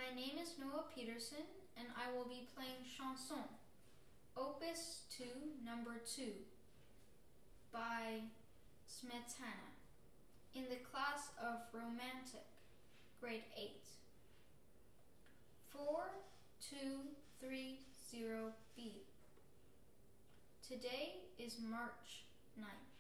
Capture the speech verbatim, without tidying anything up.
My name is Noah Peterson, and I will be playing Chanson, Opus two, number two, by Smetana, in the class of Romantic, grade eight. four two three zero B. Today is March ninth.